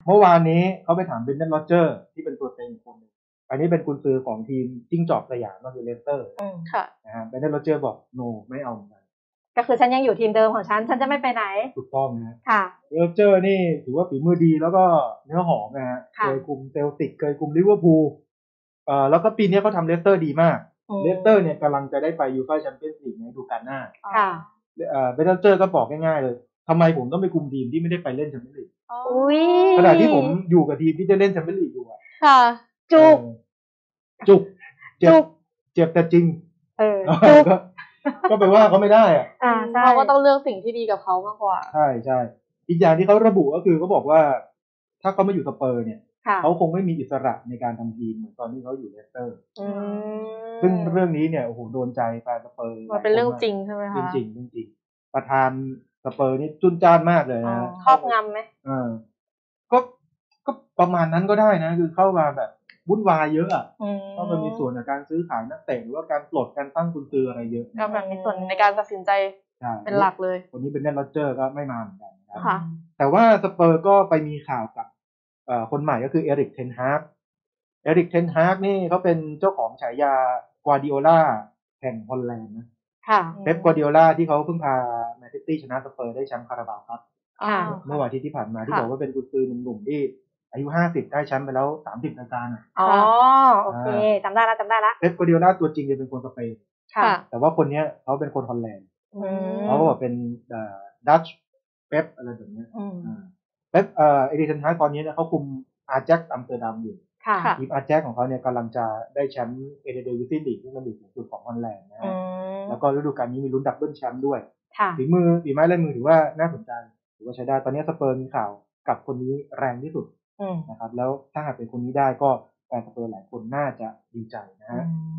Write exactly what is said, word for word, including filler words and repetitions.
เมื่อวานนี้เขาไปถามเบรนแดน โรเจอร์ที่เป็นตัวเต็งอีกคนหนึ่งอันนี้เป็นกุนซือของทีมจิ้งจอกสยามก็คือเลสเตอร์ค่ะนะฮะเบรนแดน โรเจอร์บอกโนไม่เอาเหมือนกันก็คือฉันยังอยู่ทีมเดิมของฉันฉันจะไม่ไปไหนถูกต้องนะฮะค่ะโรเจอร์นี่ถือว่าฝีมือดีแล้วก็เนื้อหอมนะฮะเคยคุมเซลติกเคยคุมลิเวอร์พูลเอ่อแล้วก็ปีนี้เขาทำเลสเตอร์ดีมากเลสเตอร์เนี่ยกำลังจะได้ไปยูฟ่าแชมเปี้ยนส์ลีกในฤดูกาลหน้าค่ะเอ่อเบรนแดน โรเจอร์ก็บอกง่ายๆเลยทำไมผมต้องไปคุมทีมที่ไม่ได้ไปเล่นแชมเปี้ยนส์ลีกอุ้ยขณะที่ผมอยู่กับทีมที่จะเล่นแชมเปี้ยนส์ลีกอยู่อะค่ะจุกจุกเจ็จุบกเจ็บแต่จริงเออจุกก็ก็ไปว่าเขาไม่ได้อ่ะอ่าใช่เขาก็ต้องเลือกสิ่งที่ดีกับเขามากกว่าใช่ใช่อีกอย่างที่เขาระบุก็คือเขาบอกว่าถ้าเขามาอยู่สเปอร์เนี่ยค่ะเขาคงไม่มีอิสระในการทำทีมเหมือนตอนที่เขาอยู่เลสเตอร์อืมซึ่งเรื่องนี้เนี่ยโอ้โหโดนใจแฟนสเปอร์มันเป็นเรื่องจริงใช่ไหมคะเรื่องจริงเรื่องจริงประธานสเปอร์นี่จุนจ้านมากเลยนะครอบงำไหมเออก็ก็ประมาณนั้นก็ได้นะคือเข้ามาแบบวุ่นวายเยอะอ่ะเข้ามามีส่วนในการซื้อขายนักเตะหรือว่าการปลดการตั้งกุญซืออะไรเยอะก็แบบมีส่วนในการตัดสินใจเป็นหลักเลยคนนี้เป็นแดน โรเจอร์ก็ไม่มาเหมือนกันนะครับค่ะแต่ว่าสเปอร์ก็ไปมีข่าวกับเอ่อคนใหม่ก็คือเอริกเทนฮากเอริกเทนฮากนี่เขาเป็นเจ้าของฉายากวาร์ดิโอลาแห่งฮอลแลนด์นะค่ะเป๊ปกวาร์ดิโอลาที่เขาเพิ่งพาแมนซิตี้ชนะสเปอร์ได้แชมป์คาราบาวครับเมื่อวันอาทิตย์ที่ผ่านมาที่บอกว่าเป็นกุนซือหนุ่มๆที่อายุห้าสิบได้แชมป์ไปแล้วสามสิบรายการอ่ะอ๋อโอเคจำได้แล้วจำได้แล้วเป๊ปกวาร์ดิโอลาตัวจริงจะเป็นคนสเปนค่ะแต่ว่าคนนี้เขาเป็นคนฮอลแลนด์เขาก็บอกเป็นเอ่อดัตช์เป๊ปอะไรแบบนี้เป๊ปเอ่อเอริกเทนฮากตอนนี้เนี่ยเขาคุมอาร์แจ็คอัมสเตอร์ดัมอยู่ทีมอาร์แจ็คของเขาเนี่ยกำลังจะได้แชมป์เอเดเดวิซิลีกที่เป็นลีกสูงสุดของฮอลแลนด์นะฮะแล้วก็ฤดูกาลนี้มีลุ้นดับเบิลแชมป์ด้วยฝีมือฝีไม้ลายมือถือว่าน่าสนใจถือว่าใช้ได้ตอนนี้สเปอร์มีข่าวกับคนนี้แรงที่สุดนะครับแล้วถ้าหากเป็นคนนี้ได้ก็แฟนสเปอร์หลายคนน่าจะดีใจนะฮะ